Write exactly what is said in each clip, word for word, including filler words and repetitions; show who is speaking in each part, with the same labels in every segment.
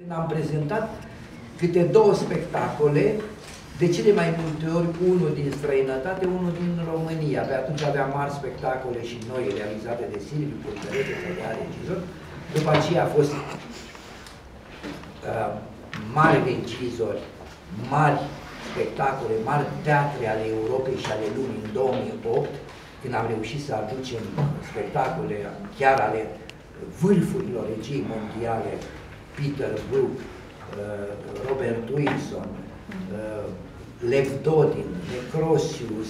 Speaker 1: Am prezentat câte două spectacole, de cele mai multe ori unul din străinătate, unul din România. Pe atunci aveam mari spectacole și noi realizate de Silviu Pulcărete sau de alt regizor. După aceea a fost uh, mari regizori, mari spectacole, mari teatre ale Europei și ale lumii în două mii opt, când am reușit să aducem spectacole chiar ale vârfurilor regiei mondiale, Peter Brook, Robert Wilson, Lev Dodin, Necrosius,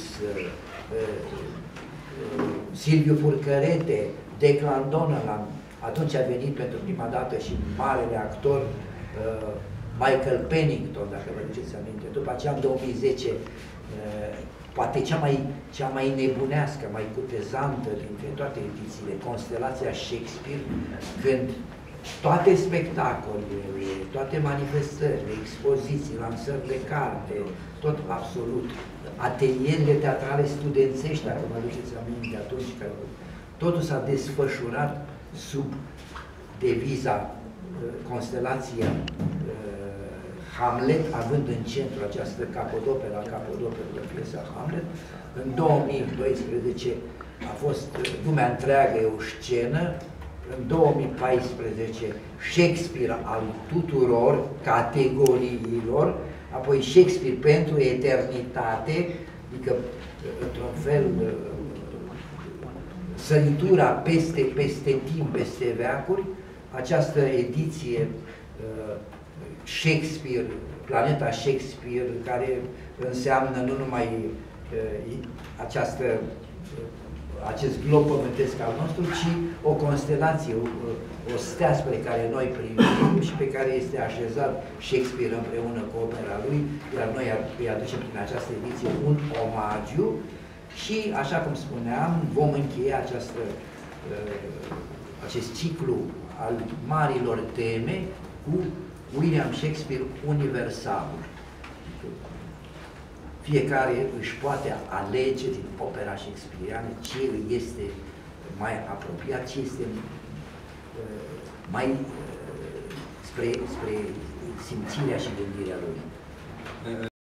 Speaker 1: Silviu Purcărete, Declan Donnellan. Atunci a venit pentru prima dată și marele actor Michael Pennington, dacă vă duceți aminte. După aceea, în două mii zece, poate cea mai, cea mai nebunească, mai cutezantă dintre toate edițiile, Constelația Shakespeare, când toate spectacolele, toate manifestările, expoziții, lansări de carte, tot absolut, atelierele teatrale studențești, dacă vă duceți aminte atunci, că totul s-a desfășurat sub deviza Constelația Hamlet, având în centru această capodoperă, capodoperă, piesa Hamlet. În două mii doisprezece a fost lumea întreagă, e o scenă. În două mii paisprezece, Shakespeare al tuturor categoriilor, apoi Shakespeare pentru eternitate, adică, într-un fel, săritura peste, peste timp, peste veacuri, această ediție Shakespeare, Planeta Shakespeare, care înseamnă nu numai această acest glob pământesc al nostru, ci o constelație, o, o stea spre care noi privim și pe care este așezat Shakespeare împreună cu opera lui, iar noi îi aducem prin această ediție un omagiu și, așa cum spuneam, vom încheia această, acest ciclu al marilor teme cu William Shakespeare universalul. Fiecare își poate alege din opera shakespeariană ce îi este mai apropiat, ce este mai spre, spre simțirea și gândirea lui.